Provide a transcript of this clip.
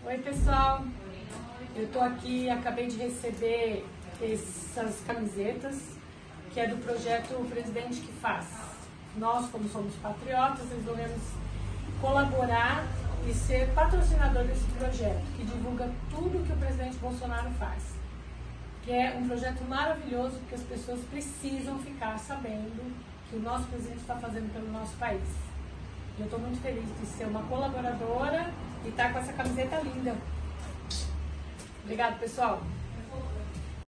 Oi pessoal, eu tô aqui, acabei de receber essas camisetas, que é do projeto O Presidente que Faz. Nós, como somos patriotas, resolvemos colaborar e ser patrocinador desse projeto, que divulga tudo que o presidente Bolsonaro faz. Que é um projeto maravilhoso, porque as pessoas precisam ficar sabendo que o nosso presidente está fazendo pelo nosso país. Eu estou muito feliz de ser uma colaboradora e estar com essa camiseta linda. Obrigado, pessoal.